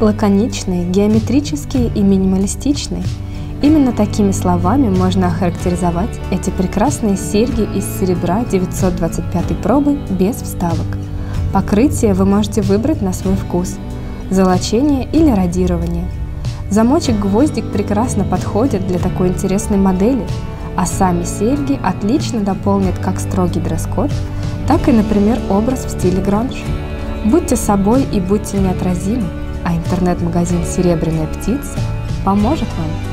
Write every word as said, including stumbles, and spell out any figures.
Лаконичные, геометрические и минималистичные. Именно такими словами можно охарактеризовать эти прекрасные серьги из серебра девятьсот двадцать пятой пробы без вставок. Покрытие вы можете выбрать на свой вкус – золочение или радирование. Замочек-гвоздик прекрасно подходит для такой интересной модели, а сами серьги отлично дополнят как строгий дресс-код, так и, например, образ в стиле гранж. Будьте собой и будьте неотразимы, а интернет-магазин «Серебряная птица» поможет вам.